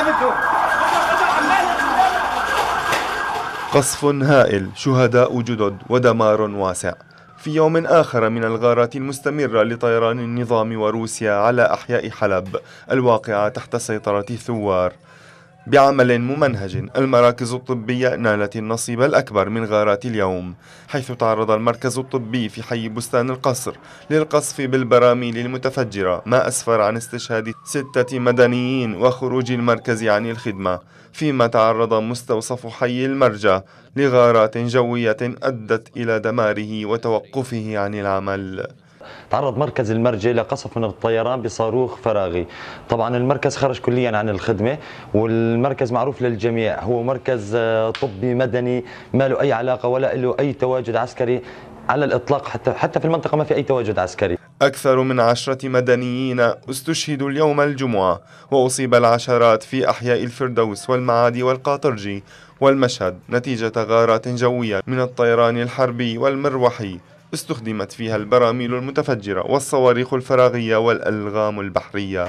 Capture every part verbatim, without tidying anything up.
قصف هائل، شهداء جدد ودمار واسع. في يوم آخر من الغارات المستمرة لطيران النظام وروسيا على أحياء حلب الواقعة تحت سيطرة الثوار. بعمل ممنهج، المراكز الطبية نالت النصيب الأكبر من غارات اليوم، حيث تعرض المركز الطبي في حي بستان القصر للقصف بالبراميل المتفجرة، ما أسفر عن استشهاد ستة مدنيين وخروج المركز عن الخدمة. فيما تعرض مستوصف حي المرجة لغارات جوية أدت إلى دماره وتوقفه عن العمل. تعرض مركز المرجة لقصف من الطيران بصاروخ فراغي. طبعا المركز خرج كليا عن الخدمة، والمركز معروف للجميع هو مركز طبي مدني ما له أي علاقة ولا له أي تواجد عسكري على الإطلاق، حتى حتى في المنطقة ما في أي تواجد عسكري. أكثر من عشرة مدنيين استشهدوا اليوم الجمعة، وأصيب العشرات في أحياء الفردوس والمعادي والقاطرجي والمشهد نتيجة غارات جوية من الطيران الحربي والمروحي استخدمت فيها البراميل المتفجرة والصواريخ الفراغية والألغام البحرية.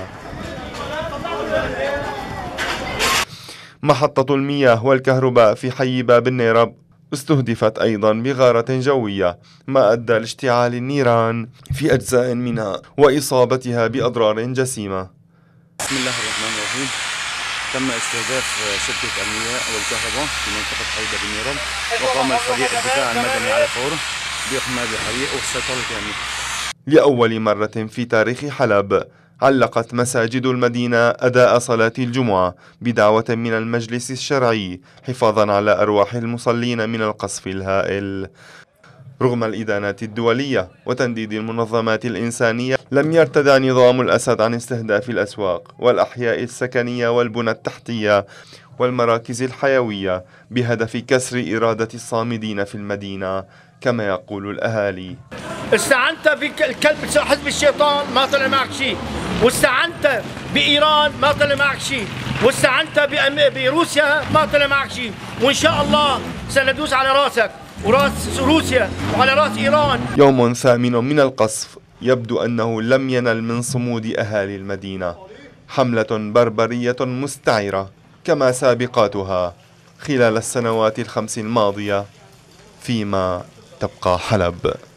محطة المياه والكهرباء في حي باب النيرب استهدفت أيضا بغارة جوية، ما أدى لاشتعال النيران في أجزاء منها وإصابتها بأضرار جسيمة. بسم الله الرحمن الرحيم. تم استهداف شركة المياه والكهرباء في منطقة حي باب النيرب، وقام الفريق الدفاع المدني على الفور بإخماد الحريق والسيطرة كاملة. لأول مرة في تاريخ حلب علقت مساجد المدينة أداء صلاة الجمعة بدعوة من المجلس الشرعي حفاظا على أرواح المصلين من القصف الهائل. رغم الإدانات الدولية وتنديد المنظمات الإنسانية، لم يرتدع نظام الأسد عن استهداف الأسواق والأحياء السكنية والبنى التحتية والمراكز الحيوية بهدف كسر إرادة الصامدين في المدينة كما يقول الأهالي. استعنت بالكلب حزب الشيطان ما طلع معك شيء، واستعنت بإيران ما طلع معك شيء، واستعنت بروسيا ما طلع معك شيء، وإن شاء الله سندوس على راسك وراس روسيا وعلى راس إيران. يوم ثامن من القصف يبدو أنه لم ينل من صمود أهالي المدينة. حملة بربرية مستعرة كما سابقاتها خلال السنوات الخمس الماضية فيما تبقى حلب.